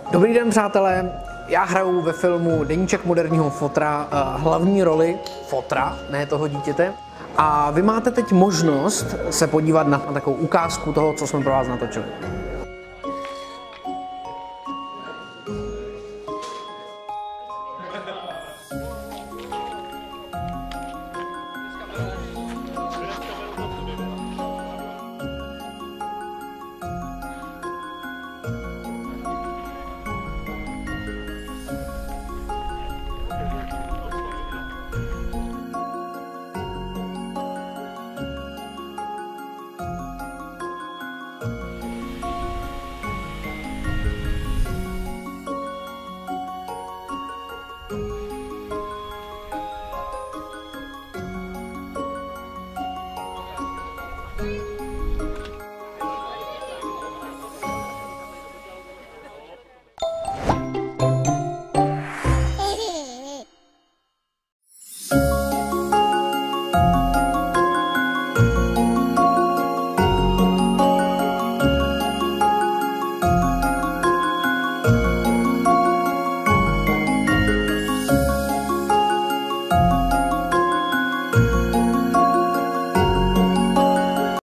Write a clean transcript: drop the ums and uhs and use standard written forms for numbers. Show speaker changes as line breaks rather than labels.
Dobrý den, přátelé. Já hraju ve filmu Deníček moderního fotra hlavní roli fotra, ne toho dítěte. A vy máte teď možnost se podívat na takovou ukázku toho, co jsme pro vás natočili.